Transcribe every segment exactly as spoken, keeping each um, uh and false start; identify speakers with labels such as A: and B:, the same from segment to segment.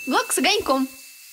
A: Влог с огоньком.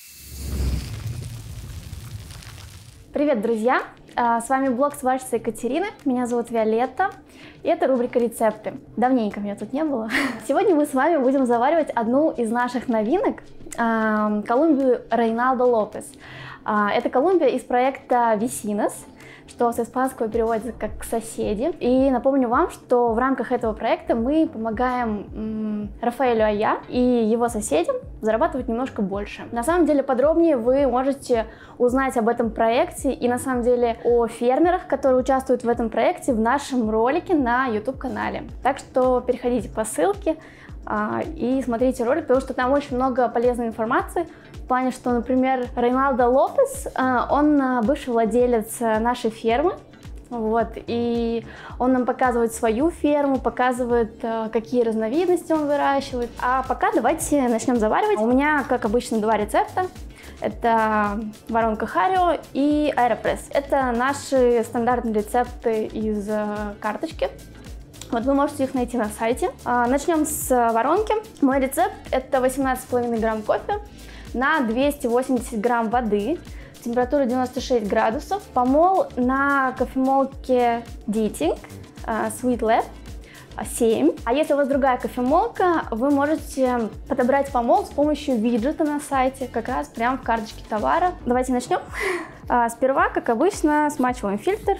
B: Привет, друзья! С вами блог сварщицы Екатерины. Меня зовут Виолетта. И это рубрика «Рецепты». Давненько меня тут не было. Сегодня мы с вами будем заваривать одну из наших новинок – Колумбию Рейналдо Лопес. Это Колумбия из проекта Vecinos, что с испанского переводится как «соседи». И напомню вам, что в рамках этого проекта мы помогаем Рафаэлю Ая и его соседям зарабатывать немножко больше. На самом деле подробнее вы можете узнать об этом проекте и на самом деле о фермерах, которые участвуют в этом проекте, в нашем ролике на YouTube-канале. Так что переходите по ссылке а, и смотрите ролик, потому что там очень много полезной информации. В плане, что, например, Рейналдо Лопес, он бывший владелец нашей фермы, вот, и он нам показывает свою ферму, показывает, какие разновидности он выращивает. А пока давайте начнем заваривать. У меня, как обычно, два рецепта. Это воронка Харио и аэропресс. Это наши стандартные рецепты из карточки. Вот вы можете их найти на сайте. Начнем с воронки. Мой рецепт – это восемнадцать с половиной грамм кофе на двести восемьдесят грамм воды, температура девяносто шесть градусов, помол на кофемолке Ditting Sweet Lab семь. А если у вас другая кофемолка, вы можете подобрать помол с помощью виджета на сайте, как раз прямо в карточке товара. Давайте начнем. Сперва, как обычно, смачиваем фильтр.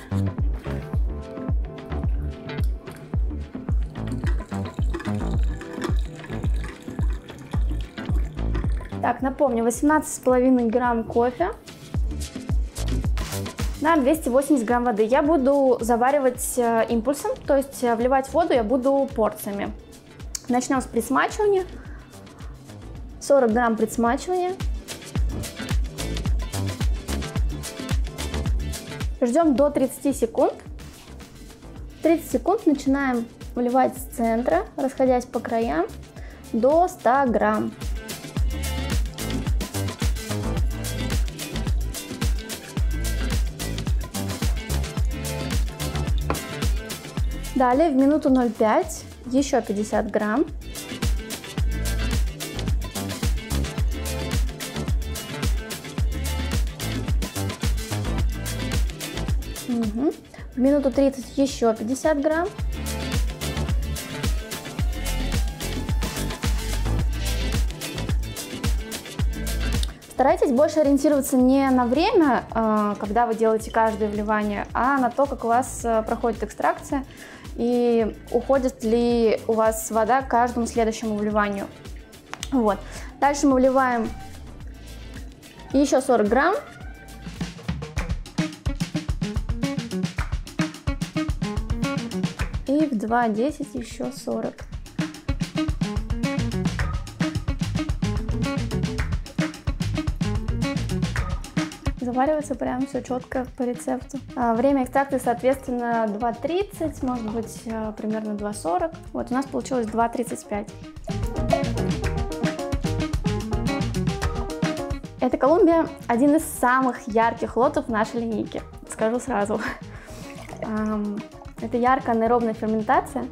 B: Так, напомню, восемнадцать с половиной грамм кофе на двести восемьдесят грамм воды. Я буду заваривать импульсом, то есть вливать воду я буду порциями. Начнем с присмачивания. сорок грамм присмачивания. Ждем до тридцати секунд. тридцать секунд начинаем вливать с центра, расходясь по краям, до ста грамм. Далее в минуту ноль пять еще пятьдесят грамм. Угу. В минуту тридцать еще пятьдесят грамм. Старайтесь больше ориентироваться не на время, когда вы делаете каждое вливание, а на то, как у вас проходит экстракция и уходит ли у вас вода к каждому следующему вливанию. Вот. Дальше мы вливаем еще сорок грамм. И в два десять еще сорок. Заваривается прям все четко по рецепту. А, время экстракции, соответственно, два тридцать, может быть, примерно два сорок. Вот у нас получилось два тридцать пять. Эта Колумбия один из самых ярких лотов в нашей линейке, скажу сразу. Это яркая анаэробная ферментация.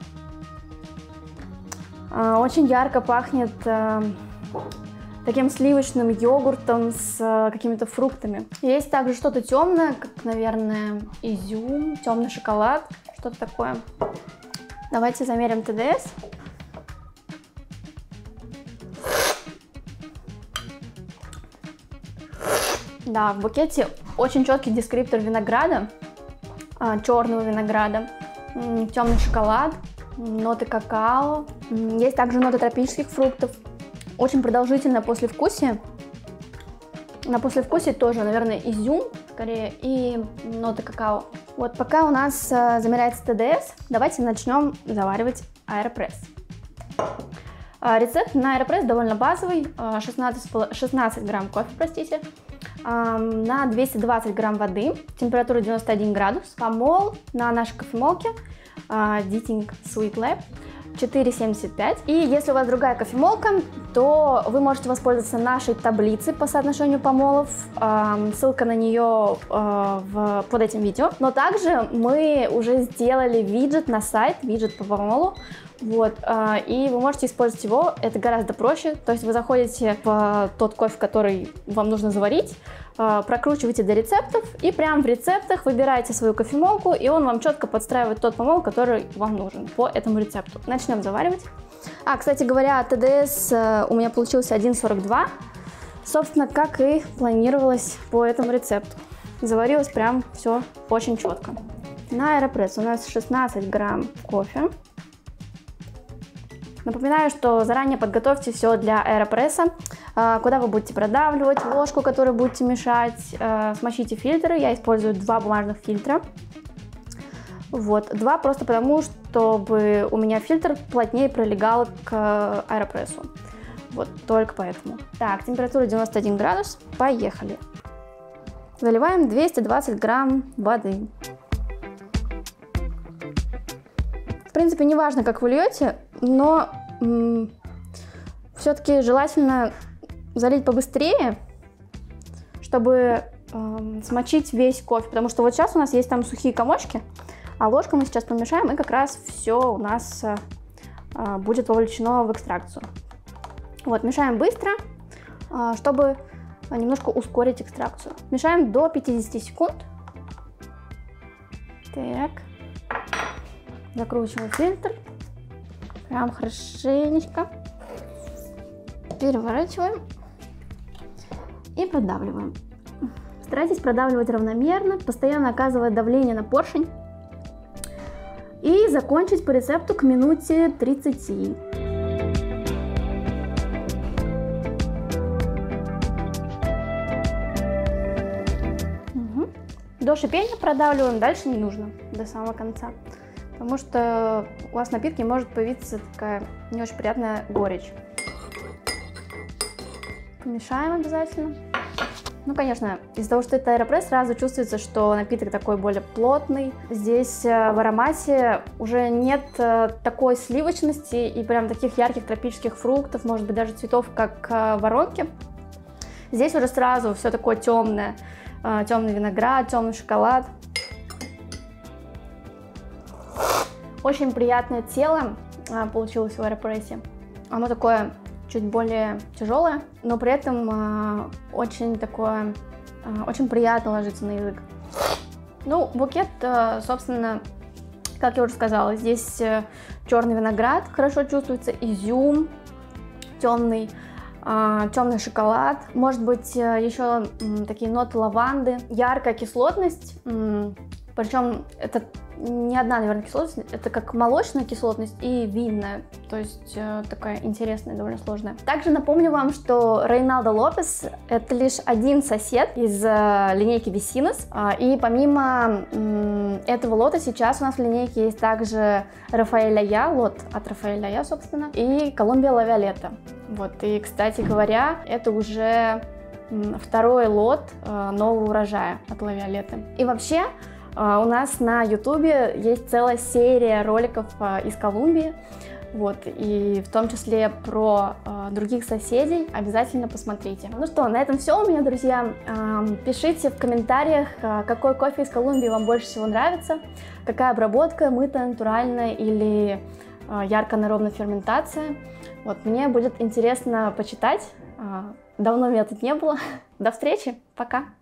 B: Очень ярко пахнет таким сливочным йогуртом с какими-то фруктами. Есть также что-то темное, как, наверное, изюм, темный шоколад, что-то такое. Давайте замерим тэ дэ эс. Да, в букете очень четкий дескриптор винограда, черного винограда, темный шоколад, ноты какао. Есть также ноты тропических фруктов. Очень продолжительное послевкусие. На послевкусие тоже, наверное, изюм, скорее, и ноты какао. Вот пока у нас э, замеряется тэ дэ эс, давайте начнем заваривать аэропресс. Э, рецепт на аэропресс довольно базовый. Э, шестнадцать грамм кофе, простите, э, на двести двадцать грамм воды, температура девяносто один градус, помол на нашей кофемолке э, Ditting Sweet Lab четыре семьдесят пять. И если у вас другая кофемолка, то вы можете воспользоваться нашей таблицей по соотношению помолов. Ссылка на нее в, под этим видео. Но также мы уже сделали виджет на сайт, виджет по помолу. Вот, и вы можете использовать его, это гораздо проще, то есть вы заходите в тот кофе, который вам нужно заварить, прокручиваете до рецептов и прямо в рецептах выбираете свою кофемолку, и он вам четко подстраивает тот помол, который вам нужен по этому рецепту. Начнем заваривать. А, кстати говоря, тэ дэ эс у меня получился один сорок два, собственно, как и планировалось по этому рецепту. Заварилось прям все очень четко. На аэропресс у нас шестнадцать грамм кофе. Напоминаю, что заранее подготовьте все для аэропресса, куда вы будете продавливать, ложку, которую будете мешать, смочите фильтры. Я использую два бумажных фильтра. Вот, два просто потому, чтобы у меня фильтр плотнее прилегал к аэропрессу. Вот, только поэтому. Так, температура девяносто один градус. Поехали. Заливаем двести двадцать грамм воды. В принципе, не важно, как вы льете, но все-таки желательно залить побыстрее, чтобы э, смочить весь кофе, потому что вот сейчас у нас есть там сухие комочки, а ложкой мы сейчас помешаем, и как раз все у нас э, будет вовлечено в экстракцию. Вот, мешаем быстро, э, чтобы немножко ускорить экстракцию. Мешаем до пятидесяти секунд. Так. Закручиваем фильтр. Прям хорошенечко. Переворачиваем. И продавливаем. Старайтесь продавливать равномерно, постоянно оказывая давление на поршень. И закончить по рецепту к минуте тридцати. Угу. До шипения продавливаем, дальше не нужно, до самого конца. Потому что у вас в напитке может появиться такая не очень приятная горечь. Помешаем обязательно. Ну, конечно, из-за того, что это аэропресс, сразу чувствуется, что напиток такой более плотный. Здесь в аромате уже нет такой сливочности и прям таких ярких тропических фруктов, может быть, даже цветов, как в воронке. Здесь уже сразу все такое темное. Темный виноград, темный шоколад. Очень приятное тело получилось в аэропрессе. Оно такое чуть более тяжелое, но при этом очень такое, очень приятно ложится на язык. Ну, букет, собственно, как я уже сказала, здесь черный виноград хорошо чувствуется, изюм темный, темный шоколад, может быть, еще такие ноты лаванды, яркая кислотность, причем это не одна, наверное, кислотность, это как молочная кислотность и винная, то есть э, такая интересная, довольно сложная. Также напомню вам, что Рейналдо Лопес — это лишь один сосед из э, линейки Vecinos, э, и помимо э, этого лота сейчас у нас в линейке есть также Рафаэль Ая, лот от Рафаэль Ая, собственно, и Колумбия Ла Виолетта. Вот, и, кстати говоря, это уже э, второй лот э, нового урожая от Ла Виолетты. И вообще, Uh, у нас на ютубе есть целая серия роликов uh, из Колумбии, вот, и в том числе про uh, других соседей, обязательно посмотрите. Ну что, на этом все у меня, друзья. Uh, пишите в комментариях, uh, какой кофе из Колумбии вам больше всего нравится, какая обработка, мытая, натуральная или uh, ярко-анаэробная ферментация. Вот, мне будет интересно почитать, uh, давно меня тут не было. До встречи, пока!